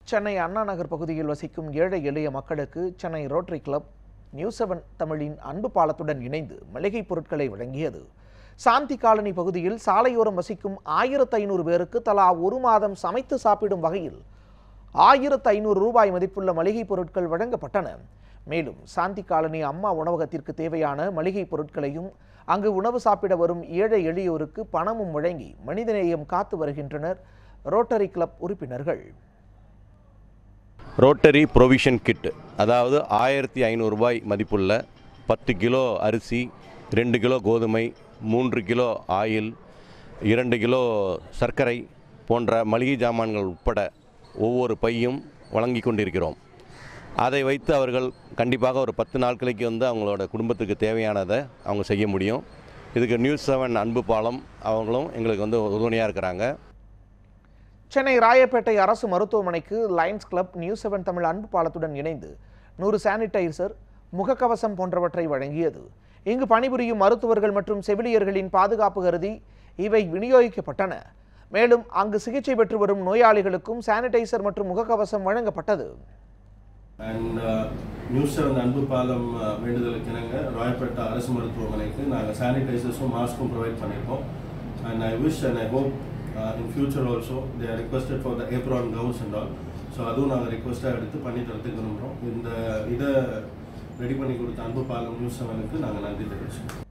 சென்னை அண்ணா நகர் பகுதியில் வசிக்கும் ஏழை எளிய மக்களுக்கு சென்னை ரோட்டரி கிளப் நியூஸ்7 தமிழின் அன்பு பாலத்துடன் இணைந்து மளிகை பொருட்களை வழங்கியது. சாந்தி காலனி பகுதியில் சாலையோரம் வசிக்கும் 1500 பேருக்கு தலா ஒரு மாதம் சமைத்து சாப்பிடும் வகையில் 1500 ரூபாய் மதிப்புள்ள மளிகை பொருட்கள் வழங்கப்பட்டன. மேலும் சாந்தி காலனி அம்மா உணவகத்திற்கு தேவையான மளிகை பொருட்களையும் அங்கு உணவு சாப்பிட வரும் ஏழை எளியோருக்கு பணமும் வழங்கி மனிதநேயம் காத்து வருகின்றனர் ரோட்டரி கிளப் உறுப்பினர்கள். ரோட்டரி ப்ரொவிஷன் கிட், அதாவது 1500 ரூபாய் மதிப்புள்ள 10 கிலோ அரிசி, 2 கிலோ கோதுமை, 3 கிலோ ஆயில், 2 கிலோ சர்க்கரை போன்ற மளிகை ஜாமான்கள் உட்பட ஒவ்வொரு பையும் வழங்கி கொண்டிருக்கிறோம். அதை வைத்து அவர்கள் கண்டிப்பாக ஒரு 10 நாட்களுக்கு அவங்களோட குடும்பத்துக்கு தேவையானதை அவங்க செய்ய முடியும். இதுக்கு நியூஸ்7 அன்பு பாலம் அவங்களும் எங்களுக்கு உறுதுணையாக இருக்கிறாங்க. சென்னை ராயப்பேட்டை அரசு மருத்துவமனைக்கு லயன்ஸ் கிளப் நியூஸ்7 தமிழ் அன்பு பாலத்துடன் இணைந்து 100 சானிடைசர், முகக்கவசம் போன்றவற்றை வழங்கியது. இங்கு பணிபுரியும் மருத்துவர்கள் மற்றும் செவிலியர்களின் பாதுகாப்பு கருதி இவை விநியோகிக்கப்பட்டன. மேலும் அங்கு சிகிச்சை பெற்று வரும் நோயாளிகளுக்கும் சானிடைசர் மற்றும் முகக்கவசம் வழங்கப்பட்டது. நியூஸ்7 அன்பு பாலம் வேண்டுதலுக்கு இணங்க ராயப்பேட்டை அரசு மருத்துவமனைக்கு நாங்கள் சானிடைசர்ஸும் மாஸ்க்கும் ப்ரொவைட் பண்ணியிருக்கோம். And I wish and I hope in future also they are requested for the apron gowns and all. So அதுவும் நாங்கள் ரிக்வெஸ்ட்டாக எடுத்து பண்ணி தரத்துக்கு விரும்புகிறோம். இதை ரெடி பண்ணி கொடுத்த அன்பு பாலம் நியூஸ்7க்கு நாங்கள் நன்றி தெரிவிச்சுக்கிறோம்.